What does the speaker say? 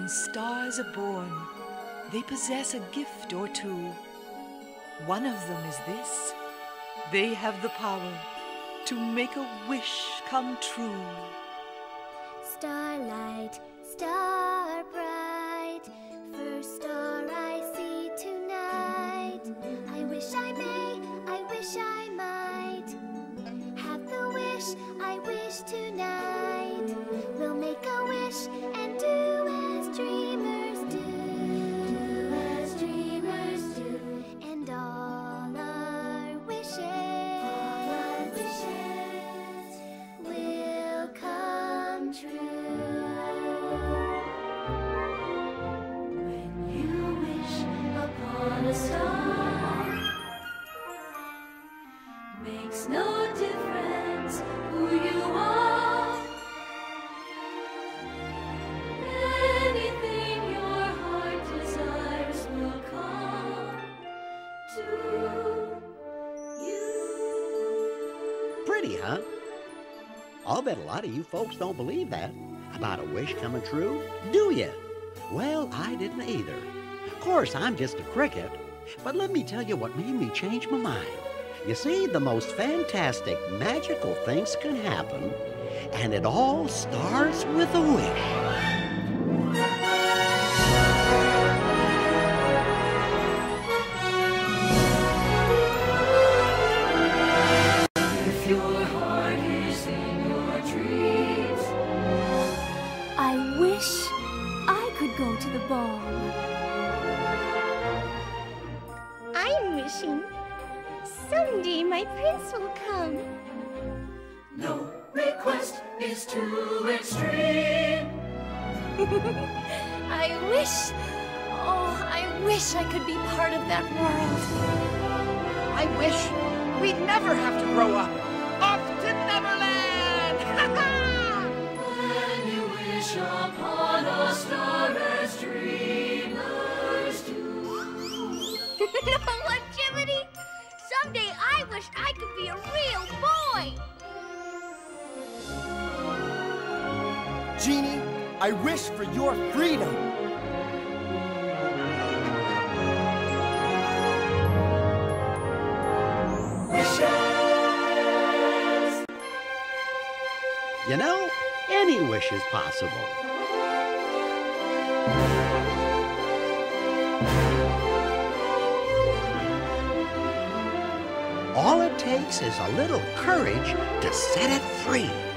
When stars are born, they possess a gift or two. One of them is this: they have the power to make a wish come true. Starlight, star bright, first star I see tonight. I wish I may, I wish I might have the wish I wish tonight. We'll make a wish and do as dreamers do. Do as dreamers do. And all our wishes will come true. When you wish upon a star, makes no difference who you are. Anything your heart desires will come to you. Pretty, huh? I'll bet a lot of you folks don't believe that about a wish coming true, do you? Well, I didn't either. Of course, I'm just a cricket, but let me tell you what made me change my mind. You see, the most fantastic, magical things can happen, and it all starts with a wish. If your heart is in your dreams, I wish I could go to the ball. I'm wishing someday my prince will come. No request is too extreme. I wish I could be part of that world. I wish we'd never have to grow up. Off to Neverland! When you wish upon a star as dreamers do. You know what, Jiminy? Someday I wish I could be a real boy. Genie, I wish for your freedom. Wishes! You know, any wish is possible. All it takes is a little courage to set it free.